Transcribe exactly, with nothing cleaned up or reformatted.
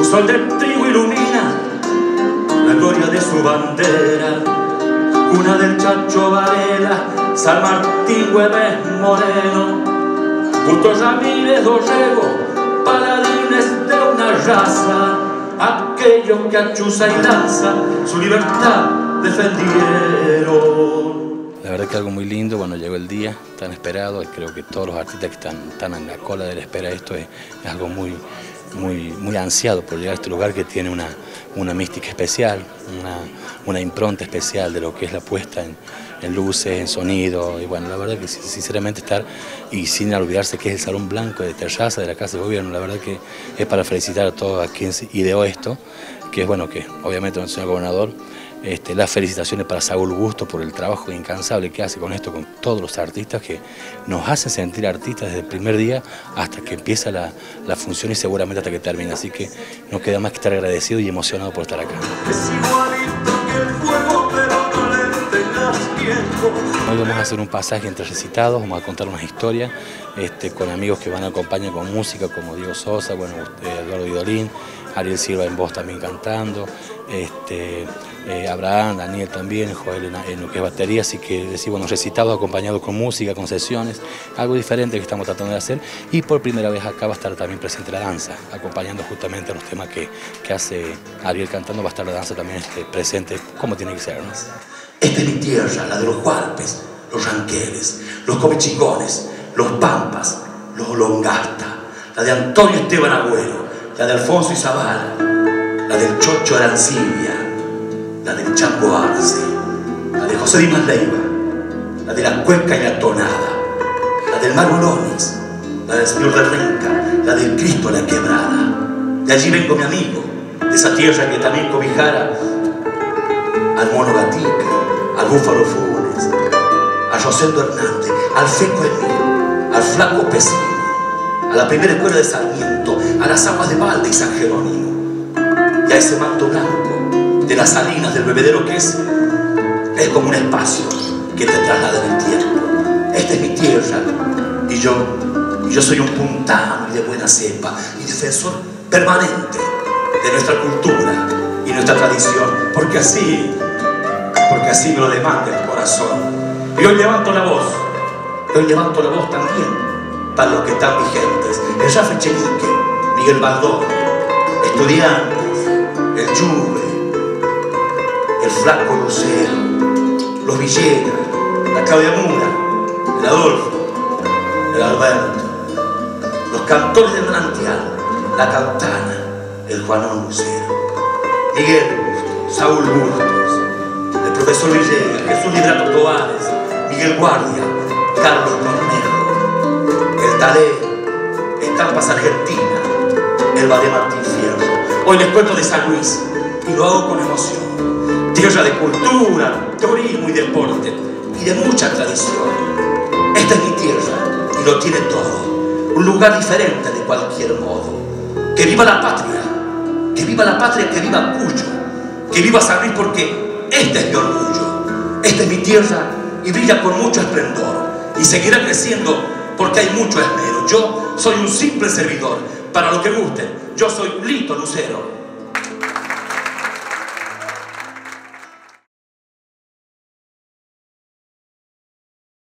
Un sol de trigo ilumina la gloria de su bandera, cuna del Chacho Varela, San Martín Güemes Moreno, Justo Ramírez Dorrego, paladines de una raza, aquellos que a chuza y lanza su libertad defendieron. La verdad que algo muy lindo, bueno, llegó el día tan esperado, creo que todos los artistas que están, están en la cola de la espera de esto es, es algo muy, muy, muy ansiado por llegar a este lugar que tiene una, una mística especial, una, una impronta especial de lo que es la puesta en, en luces, en sonido, y bueno, la verdad que sinceramente estar, y sin olvidarse que es el Salón Blanco de Terraza de la Casa de Gobierno, la verdad que es para felicitar a todos a quien ideó esto, que es bueno que obviamente el señor gobernador, Este, las felicitaciones para Saúl Gusto por el trabajo incansable que hace con esto, con todos los artistas que nos hacen sentir artistas desde el primer día hasta que empieza la, la función y seguramente hasta que termina. Así que no queda más que estar agradecido y emocionado por estar acá. Hoy vamos a hacer un pasaje entre recitados, vamos a contar unas historias este, con amigos que van a acompañar con música como Diego Sosa, bueno, Eduardo Vidolín, Ariel Silva en voz también cantando, este, eh, Abraham, Daniel también, Joel en, en lo que es batería, así que decir, bueno, recitados acompañados con música, con sesiones, algo diferente que estamos tratando de hacer, y por primera vez acá va a estar también presente la danza, acompañando justamente a los temas que, que hace Ariel cantando, va a estar la danza también este, presente como tiene que ser, ¿no? Esta es mi tierra, la de los huarpes, los ranqueles, los comechingones, los pampas, los olongastas, la de Antonio Esteban Agüero, la de Alfonso Izabal, la del Chocho Arancibia, la del Chapo Arce, la de José Dimas Leiva, la de la Cueca y la Tonada, la del Mago Lonix, la del Señor de Renca, la del Cristo a la Quebrada. De allí vengo mi amigo, de esa tierra que también cobijara al Mono Gatica, al Búfalo Funes, a Rosendo Hernández, al Feco Emil, al Flaco Pesini, a la primera escuela de Sarmiento, a las aguas de Valde y San Jerónimo, y a ese manto blanco de las salinas del bebedero que es, es como un espacio que te traslada en el tiempo. Esta es mi tierra, y yo, y yo soy un puntano y de buena cepa, y defensor permanente de nuestra cultura y nuestra tradición, porque así, porque así me lo demanda el corazón. Y hoy levanto la voz, hoy levanto la voz también para los que están vigentes, el Rafa Echenique, Miguel Baldón, Estudiantes, el Juve, el Flaco Lucero, los Villegas, la Claudia Mura, el Adolfo, el Alberto, los cantores del Manantial, la Cantana, el Juanón Lucero, Miguel Bustos, Saúl Bustos, el profesor Villegas, Jesús Librato Tovares, Miguel Guardia, Carlos Cornejo, el Tadeo, Estampas Argentina, el Ballet Martín Fierro. Hoy les cuento de San Luis y lo hago con emoción. Tierra de cultura, turismo y deporte y de mucha tradición. Esta es mi tierra y lo tiene todo. Un lugar diferente de cualquier modo. Que viva la patria, que viva la patria, que viva Cuyo, que viva San Luis, porque este es mi orgullo. Esta es mi tierra y brilla con mucho esplendor y seguirá creciendo porque hay mucho esmero. Yo soy un simple servidor, para lo que guste, yo soy Lito Lucero.